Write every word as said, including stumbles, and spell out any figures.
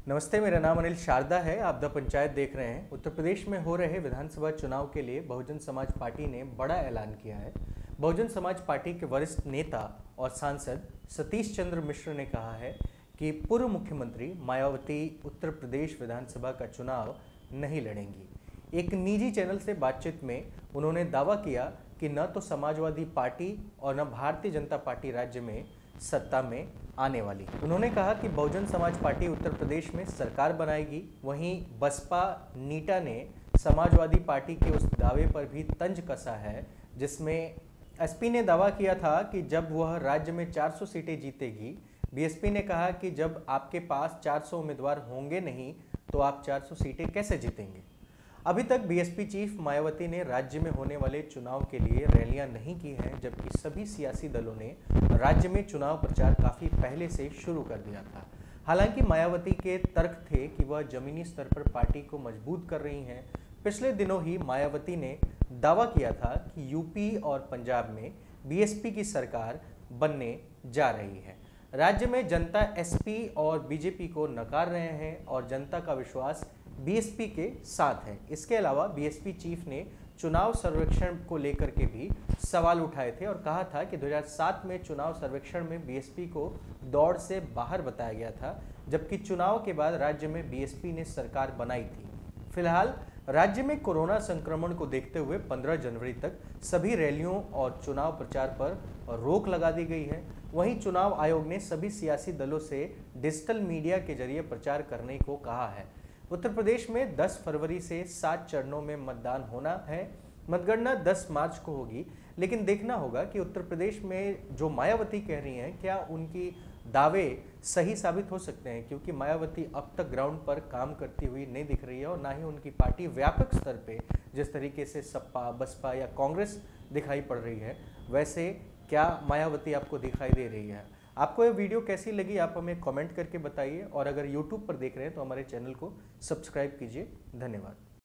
नमस्ते, मेरा नाम अनिल शारदा है। आप द पंचायत देख रहे हैं। उत्तर प्रदेश में हो रहे विधानसभा चुनाव के लिए बहुजन समाज पार्टी ने बड़ा ऐलान किया है। बहुजन समाज पार्टी के वरिष्ठ नेता और सांसद सतीश चंद्र मिश्र ने कहा है कि पूर्व मुख्यमंत्री मायावती उत्तर प्रदेश विधानसभा का चुनाव नहीं लड़ेंगी। एक निजी चैनल से बातचीत में उन्होंने दावा किया कि न तो समाजवादी पार्टी और न भारतीय जनता पार्टी राज्य में सत्ता में आने वाली। उन्होंने कहा कि बहुजन समाज पार्टी उत्तर प्रदेश में सरकार बनाएगी। वहीं बसपा नीटा ने समाजवादी पार्टी के उस दावे पर भी तंज कसा है जिसमें एसपी ने दावा किया था कि जब वह राज्य में चार सौ सीटें जीतेगी। बीएसपी ने कहा कि जब आपके पास चार सौ उम्मीदवार होंगे नहीं तो आप चार सौ सीटें कैसे जीतेंगे। अभी तक बीएसपी चीफ मायावती ने राज्य में होने वाले चुनाव के लिए रैलियां नहीं की हैं, जबकि सभी सियासी दलों ने राज्य में चुनाव प्रचार काफी पहले से शुरू कर दिया था। हालांकि मायावती के तर्क थे कि वह जमीनी स्तर पर पार्टी को मजबूत कर रही हैं। पिछले दिनों ही मायावती ने दावा किया था कि यूपी और पंजाब में बीएसपी की सरकार बनने जा रही है। राज्य में जनता एसपी और बीजेपी को नकार रहे हैं और जनता का विश्वास बीएसपी के साथ है। इसके अलावा बीएसपी चीफ ने चुनाव सर्वेक्षण को लेकर के भी सवाल उठाए थे और कहा था कि दो हज़ार सात में चुनाव सर्वेक्षण में बीएसपी को दौड़ से बाहर बताया गया था, जबकि चुनाव के बाद राज्य में बीएसपी ने सरकार बनाई थी। फिलहाल राज्य में कोरोना संक्रमण को देखते हुए पंद्रह जनवरी तक सभी रैलियों और चुनाव प्रचार पर रोक लगा दी गई है। वहीं चुनाव आयोग ने सभी सियासी दलों से डिजिटल मीडिया के जरिए प्रचार करने को कहा है। उत्तर प्रदेश में दस फरवरी से सात चरणों में मतदान होना है। मतगणना दस मार्च को होगी, लेकिन देखना होगा कि उत्तर प्रदेश में जो मायावती कह रही हैं क्या उनकी दावे सही साबित हो सकते हैं, क्योंकि मायावती अब तक ग्राउंड पर काम करती हुई नहीं दिख रही है और ना ही उनकी पार्टी व्यापक स्तर पे जिस तरीके से सपा, बसपा या कांग्रेस दिखाई पड़ रही है, वैसे क्या मायावती आपको दिखाई दे रही है। आपको ये वीडियो कैसी लगी आप हमें कमेंट करके बताइए, और अगर यूट्यूब पर देख रहे हैं तो हमारे चैनल को सब्सक्राइब कीजिए। धन्यवाद।